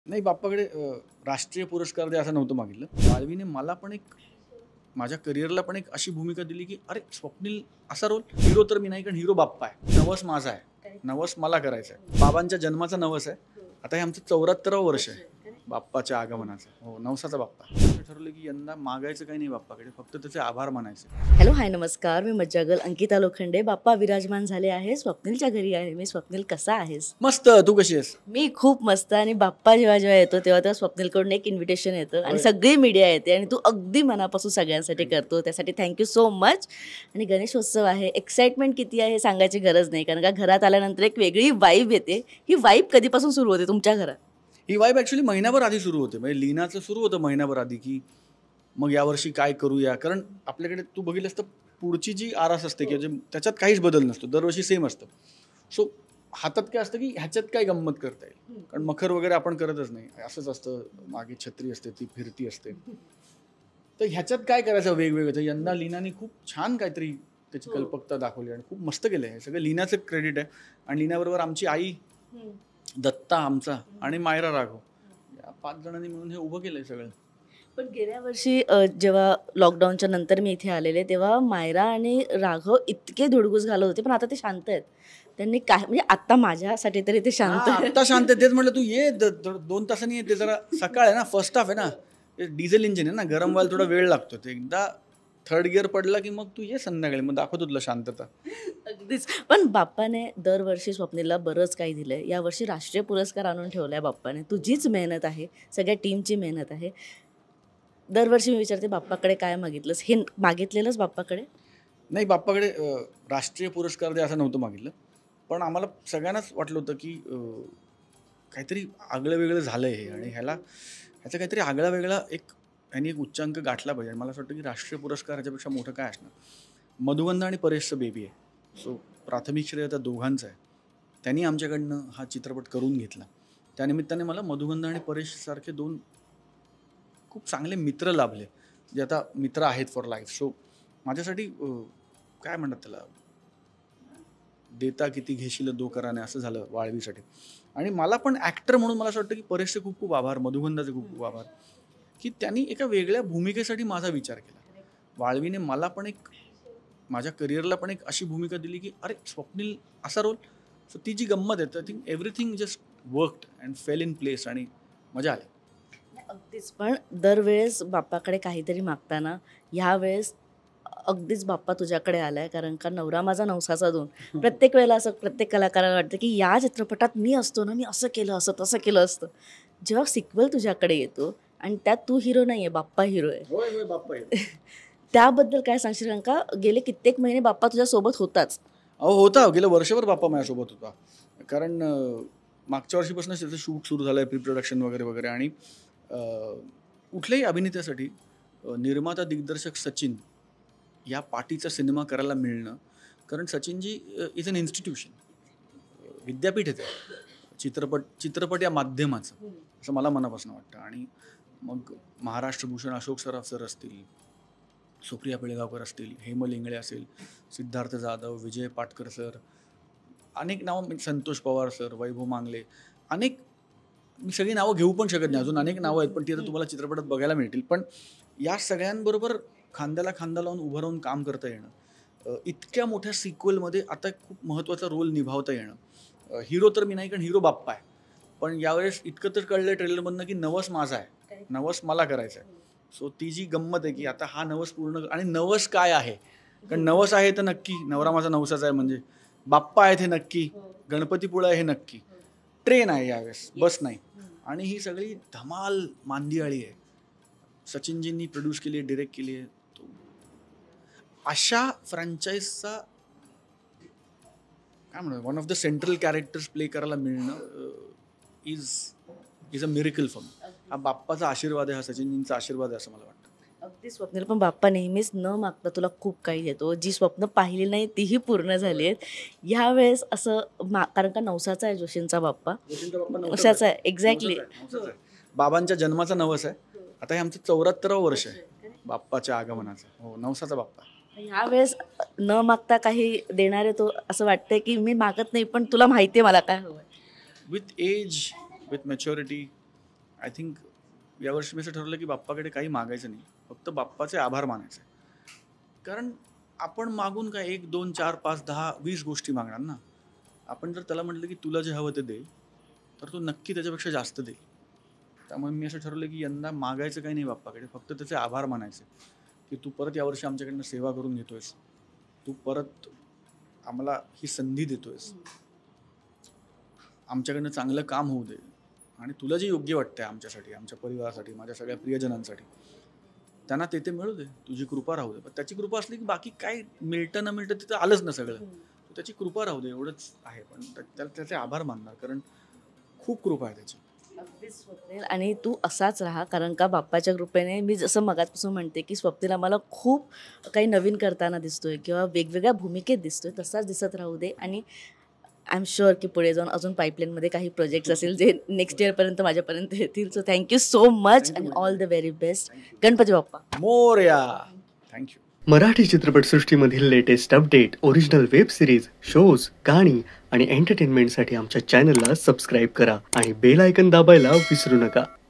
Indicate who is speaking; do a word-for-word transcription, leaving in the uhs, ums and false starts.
Speaker 1: नाही बाप्पाकडे अ, राष्ट्रीय पुरस्कार द्या असं नव्हतं मागितलं. वाळवीने मला पण एक माझ्या करिअरला पण एक अशी भूमिका दिली, की अरे स्वप्नील असा रोल हीरो तर मी नाही, कारण हीरो बाप्पा आहे. नवस माझा आहे. नवस मला करायचा आहे. बाबांच्या जन्माचा नवस आहे. आता हे आमचं चौऱ्याहत्तरावं वर्ष आहे बाप्पाच्या आगमनाचं. हो, नवसाचा बाप्पा. मी ठरवलं की यंदा मागायचं काही नाही बाप्पाकडे, फक्त त्याचे आभार मानायचे.
Speaker 2: हॅलो, हाय, नमस्कार. मी मज्जागल अंकिता लोखंडे. बाप्पा विराजमान झाले आहे. स्वप्नीलच्या घरी आहे मी. स्वप्नील, कसा आहेस?
Speaker 1: मस्त. तू कशी आहेस?
Speaker 2: मी खूप मस्त. आणि बाप्पा जेव्हा जेव्हा येतो तेव्हा तेव्हा स्वप्नीलकडून एक इन्व्हिटेशन येतं आणि सगळी मीडिया येते आणि तू अगदी मनापासून सगळ्यांसाठी करतो, त्यासाठी थँक्यू सो मच. आणि गणेशोत्सव आहे, एक्साइटमेंट किती आहे हे सांगायची गरज नाही, कारण का घरात आल्यानंतर एक वेगळी वाईब येते. ही वाईब कधीपासून सुरू होते तुमच्या घरात?
Speaker 1: ही वाईब ॲक्च्युली महिनाभर आधी सुरू होते. म्हणजे लीनाचं सुरू होतं महिनाभर आधी, की मग यावर्षी काय करूया, कारण आपल्याकडे तू बघितलंस तर पुढची जी आरास असते किंवा जे त्याच्यात काहीच बदल नसतो, दरवर्षी सेम असतं. सो हातात काय असतं, की ह्याच्यात काय गंमत करता येईल, कारण मखर वगैरे आपण करतच नाही, असंच असतं. मागे छत्री असते, ती फिरती असते. तर ह्याच्यात काय करायचं वेगवेगळं. तर यंदा लीनाने खूप छान काहीतरी त्याची कल्पकता दाखवली आणि खूप मस्त केलं आहे. हे सगळं लीनाचं क्रेडिट आहे. आणि लीनाबरोबर आमची आई, दत्ता आमचा आणि मायरा राघव, या पाच जणांनी मिळून हे उभं केलं आहे सगळं.
Speaker 2: पण गेल्या वर्षी अ, जेव्हा लॉकडाऊनच्या नंतर मी इथे आलेले तेव्हा मायरा आणि राघव इतके धुडगूस घालत होते, पण आता ते शांत आहेत. त्यांनी काय, म्हणजे आता माझ्यासाठी तरी ते शांत
Speaker 1: हां,
Speaker 2: आहेत.
Speaker 1: आत्ता शांत आहे. तेच म्हटलं तू ये, द द दोन तासांनी ये. ते जरा सकाळ आहे ना, फर्स्ट हाफ आहे ना, ते डिझेल इंजिन आहे ना, गरम व्हायला थोडा वेळ लागतो. ते एकदा थर्ड गिअर पडला की मग तू ये संध्याकाळी, मग दाखवतो तुला शांतता.
Speaker 2: अगदीच. पण बाप्पाने दरवर्षी स्वप्नीलला बरंच काही दिलंय. यावर्षी राष्ट्रीय पुरस्कार आणून ठेवलाय बाप्पाने. तुझीच मेहनत आहे, सगळ्या टीमची मेहनत आहे. दरवर्षी मी विचारते बाप्पाकडे काय मागितलंस? हे मागितलेलंच बाप्पाकडे?
Speaker 1: नाही बाप्पाकडे अ, राष्ट्रीय पुरस्कार द्या असं नव्हतं मागितलं. पण आम्हाला सगळ्यांनाच वाटलं होतं, की अ, काहीतरी आगळं-वेगळं झालंय हे, आणि ह्याला ह्याचा काहीतरी आगळा-वेगळा एक ह्यानी एक उच्चांक गाठला पाहिजे. आणि मला असं वाटतं, की राष्ट्रीय पुरस्कार ह्याच्यापेक्षा मोठं काय असणार. मधुगंधा आणि परेशचं बेबी आहे. सो प्राथमिक श्रेय त्या दोघांचं आहे. त्यांनी आमच्याकडनं हा चित्रपट करून घेतला. त्यानिमित्ताने मला मधुगंधा आणि परेशसारखे दोन खूप चांगले मित्र लाभले, जे आता मित्र आहेत फॉर लाईफ. सो माझ्यासाठी अ, काय म्हणतात त्याला, देता किती घेशील दो कराने, असं झालं वाळवीसाठी. आणि मला पण ॲक्टर म्हणून मला असं वाटतं, की परेशचे खूप खूप आभार, मधुगंधाचे खूप खूप आभार, की त्यांनी एका वेगळ्या भूमिकेसाठी माझा विचार केला. वाळवीने मला पण एक माझ्या करिअरला पण एक अशी भूमिका दिली, की अरे स्वप्नील असा रोल. सो ती जी गंमत आहे, तर think everything just worked and fell in place आणि मजा आली.
Speaker 2: अगदीच. पण दरवेळेस बाप्पाकडे काहीतरी मागताना ह्यावेळेस अगदीच बाप्पा तुझ्याकडे आलाय, कारण का नवरा माझा नवसाचा दोन. प्रत्येक वेळेला असं प्रत्येक कलाकाराला वाटतं, की या चित्रपटात मी असतो ना, मी असं केलं असं तसं केलं असतं. जेव्हा सिक्वल तुझ्याकडे येतो आणि त्यात तू हिरो नाहीये, बाप्पा हिरो आहे.
Speaker 1: होय होय बाप्पा आहे.
Speaker 2: त्याबद्दल काय सांगशील? कारण का गेले कित्येक महिने बाप्पा तुझ्यासोबत होताच.
Speaker 1: अहो होता, गेलं वर्षभर बाप्पा माझ्यासोबत होता. कारण अ, मागच्या वर्षीपासूनच त्याचं शूट सुरू झालं आहे, प्री प्रोडक्शन वगैरे वगैरे. आणि अ, कुठल्याही अभिनेत्यासाठी अ, निर्माता दिग्दर्शक सचिन या पाठीचा सिनेमा करायला मिळणं, कारण सचिनजी इज अन इन्स्टिट्यूशन, विद्यापीठ आहे ते. चित्रपट चित्रपट या माध्यमाचं, असं मला मनापासून वाटतं. आणि मग महाराष्ट्र भूषण अशोक सराफ सर असतील, सुप्रिया पिळगावकर असतील, हेमल इंगळे असेल, सिद्धार्थ जाधव, विजय पाटकर सर, अनेक नावं, संतोष पवार सर, वैभव मांगले, अनेक, मी सगळी नावं घेऊ पण शकत नाही, अजून अनेक नावं आहेत, पण ती आता तुम्हाला चित्रपटात बघायला मिळतील. पण या सगळ्यांबरोबर खांद्याला खांदा लावून उभं राहून काम करता येणं, अ, इतक्या मोठ्या सिक्वलमध्ये आता खूप महत्त्वाचा रोल निभावता येणं. हिरो तर मी नाही, कारण हिरो बाप्पा आहे. पण यावेळेस इतकं तर कळलं ट्रेलरमधनं, की नवस माझा आहे, नवस मला करायचा आहे. सो ती जी गंमत आहे, की आता हा नवस पूर्ण, आणि नवस काय आहे, कारण नवस आहे तर नक्की नवरा माझा नवसाचा आहे, म्हणजे बाप्पा आहेत हे नक्की, गणपतीपुळा आहे हे नक्की, ट्रेन आहे यावेळेस, बस नाही. आणि ही सगळी धमाल मांदियाळी आहे. सचिनजींनी प्रोड्यूस केली आहे, डिरेक्ट केली आहे. तो अशा फ्रँचाईजचा काय म्हणतात, one of the central characters play करायला मिळणं is is a miracle for me. हा बाप्पाचा आशीर्वाद आहे, हा सचिनजींचा आशीर्वाद आहे, असं मला वाटतं.
Speaker 2: अगदी स्वप्नील, पण बाप्पा नेहमीच न मागता तुला खूप काही देतो. जी स्वप्न पाहिली नाही तीही पूर्ण झाली आहेत. ह्यावेळेस असं मा कारण का नवसाचा आहे जोशींचा बाप्पा.
Speaker 1: जोशींचा बाप्पा नवसाचा
Speaker 2: नवसाचा आहे,
Speaker 1: आहे.
Speaker 2: एक्झॅक्टली.
Speaker 1: नवसाचा आहे, नवसाचा आहे. बाबांच्या जन्माचा नवस आहे. आता हे आमचं चौऱ्याहत्तरावं वर्ष आहे बाप्पाच्या आगमनाचं. हो, नवसाचा बाप्पा.
Speaker 2: ह्यावेळेस न मागता काही देणारे तो, असं वाटतंय की मी मागत नाही, पण तुला माहिती आहे मला काय हवंय.
Speaker 1: With age, with maturity, I think यावर्षी मी असं ठरवलं की बाप्पाकडे काही मागायचं नाही, फक्त बाप्पाचे आभार मानायचे. कारण आपण मागून काय एक दोन चार पाच दहा वीस गोष्टी मागणार ना. आपण जर त्याला म्हटलं की तुला जे हवं ते दे, तर तो नक्की त्याच्यापेक्षा जास्त देईल. त्यामुळे मी असं ठरवलं की यंदा मागायचं काही नाही बाप्पाकडे, फक्त त्याचे आभार मानायचे की तू परत यावर्षी आमच्याकडनं सेवा करून घेतोयस, तू परत आम्हाला ही संधी देतोयस, आमच्याकडनं चांगलं काम होऊ दे आणि तुला जे योग्य वाटतंय आमच्यासाठी, आमच्या परिवारासाठी, माझ्या सगळ्या प्रियजनांसाठी, त्यांना ते ते मिळू दे, तुझी कृपा राहू दे. पण त्याची कृपा असली की बाकी काय मिळतं न मिळतं तिथं आलंच ना सगळं. त्याची कृपा राहू दे एवढंच आहे. पण त्याला त्याचे आभार मानणार, कारण खूप कृपा आहे त्याची.
Speaker 2: अगदीच स्वप्नील, आणि तू असाच राहा, कारण का बाप्पाच्या कृपेने मी जसं मगाचपासून म्हणते की स्वप्नील आम्हाला खूप काही नवीन करताना दिसतोय किंवा वेगवेगळ्या भूमिकेत दिसतोय, तसाच दिसत राहू दे. आणि आय एम शुअर की पुढे जाऊन अजून पाईपलाईनमध्ये काही प्रोजेक्ट्स असेल जे नेक्स्ट इयरपर्यंत माझ्यापर्यंत येतील. सो थँक्यू सो मच आणि all the very best. Ganpati Bappa
Speaker 1: Morya. Thank you.
Speaker 3: Marathi चित्रपटसृष्टीमधील latest update, original web series, shows, गाणी आणि एंटरटेनमेंटसाठी आमच्या चॅनलला सबस्क्राईब करा आणि बेल आयकन दाबायला विसरू नका.